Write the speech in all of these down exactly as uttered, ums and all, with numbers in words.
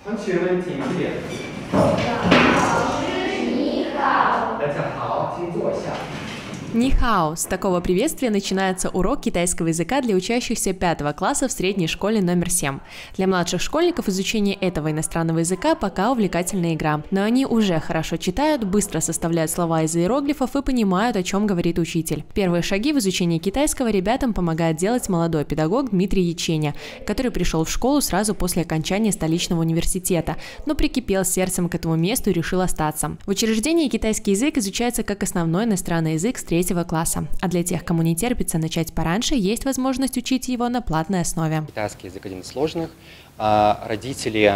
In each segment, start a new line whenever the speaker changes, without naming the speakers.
同学们请起立。
老师你好。
大家好，请坐下。
Нихао. С такого приветствия начинается урок китайского языка для учащихся пятого класса в средней школе номер семь. Для младших школьников изучение этого иностранного языка пока увлекательная игра, но они уже хорошо читают, быстро составляют слова из иероглифов и понимают, о чем говорит учитель. Первые шаги в изучении китайского ребятам помогает делать молодой педагог Дмитрий Яченя, который пришел в школу сразу после окончания столичного университета, но прикипел сердцем к этому месту и решил остаться. В учреждении китайский язык изучается как основной иностранный язык с третьего класса, а для тех, кому не терпится начать пораньше, есть возможность учить его на платной основе.
Китайский язык один из сложных. Родители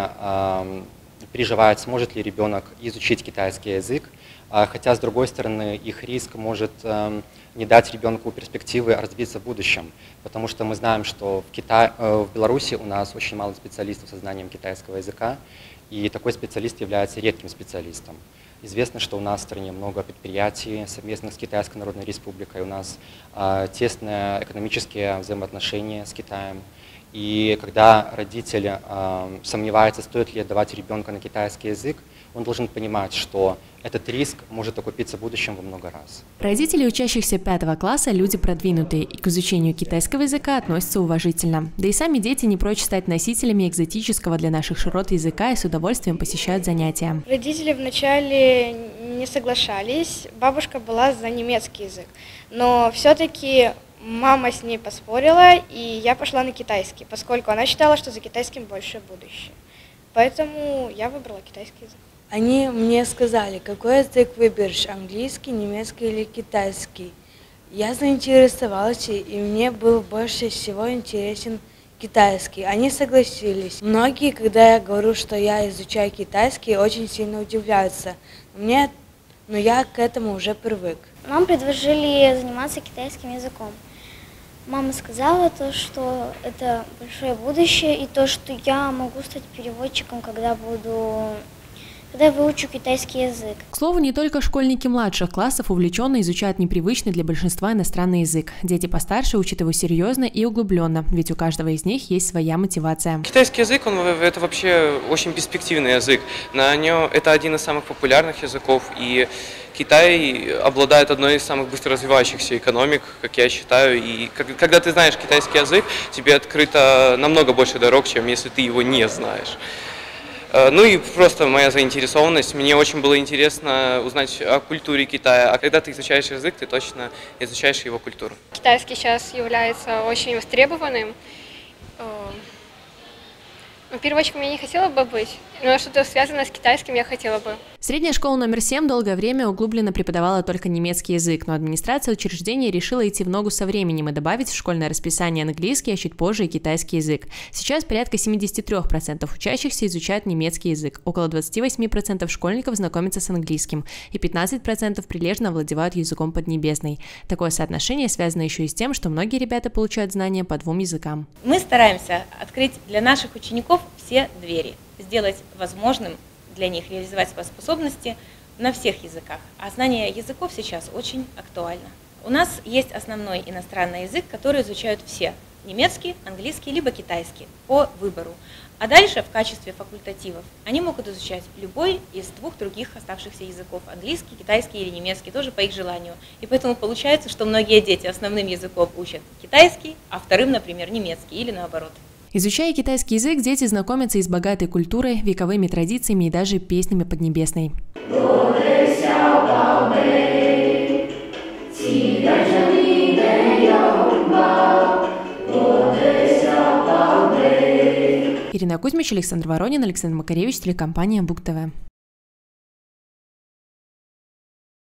переживают, сможет ли ребенок изучить китайский язык, хотя, с другой стороны, их риск может не дать ребенку перспективы развиться в будущем, потому что мы знаем, что в, Китае, в Беларуси у нас очень мало специалистов со знанием китайского языка, и такой специалист является редким специалистом. Известно, что у нас в стране много предприятий, совместных с Китайской Народной Республикой, у нас э, тесные экономические взаимоотношения с Китаем. И когда родитель э, сомневается, стоит ли отдавать ребенка на китайский язык, он должен понимать, что этот риск может окупиться в будущем во много раз.
Родители учащихся пятого класса – люди продвинутые, и к изучению китайского языка относятся уважительно. Да и сами дети не прочь стать носителями экзотического для наших широт языка и с удовольствием посещают занятия.
Родители вначале не соглашались, бабушка была за немецкий язык, но все-таки мама с ней поспорила, и я пошла на китайский, поскольку она считала, что за китайским больше будущее. Поэтому я выбрала китайский язык.
Они мне сказали, какой язык выберешь, английский, немецкий или китайский. Я заинтересовалась, и мне был больше всего интересен китайский. Они согласились. Многие, когда я говорю, что я изучаю китайский, очень сильно удивляются. Мне, но я к этому уже привык.
Нам предложили заниматься китайским языком. Мама сказала то, что это большое будущее, и то, что я могу стать переводчиком, когда буду... когда я выучу китайский язык.
К слову, не только школьники младших классов увлеченно изучают непривычный для большинства иностранный язык. Дети постарше учат его серьезно и углубленно, ведь у каждого из них есть своя мотивация.
Китайский язык, он это вообще очень перспективный язык. На нем это один из самых популярных языков, и Китай обладает одной из самых быстро развивающихся экономик, как я считаю. И когда ты знаешь китайский язык, тебе открыто намного больше дорог, чем если ты его не знаешь. Ну и просто моя заинтересованность. Мне очень было интересно узнать о культуре Китая. А когда ты изучаешь язык, ты точно изучаешь его культуру.
Китайский сейчас является очень востребованным. Ну, переводчиком я не хотела бы быть, но что-то связанное с китайским я хотела бы.
Средняя школа номер семь долгое время углубленно преподавала только немецкий язык, но администрация учреждения решила идти в ногу со временем и добавить в школьное расписание английский, а чуть позже и китайский язык. Сейчас порядка семьдесят три процента учащихся изучают немецкий язык, около двадцать восемь процентов школьников знакомятся с английским, и пятнадцать процентов прилежно овладевают языком поднебесной. Такое соотношение связано еще и с тем, что многие ребята получают знания по двум языкам.
Мы стараемся открыть для наших учеников все двери, сделать возможным для них реализовать свои способности на всех языках. А знание языков сейчас очень актуально. У нас есть основной иностранный язык, который изучают все. Немецкий, английский, либо китайский по выбору. А дальше в качестве факультативов они могут изучать любой из двух других оставшихся языков. Английский, китайский или немецкий, тоже по их желанию. И поэтому получается, что многие дети основным языком учат китайский, а вторым, например, немецкий или наоборот.
Изучая китайский язык, дети знакомятся и с богатой культурой, вековыми традициями и даже песнями Поднебесной. Ирина Кузьмич, Александр Воронин, Александр Макаревич, телекомпания Бук ТВ.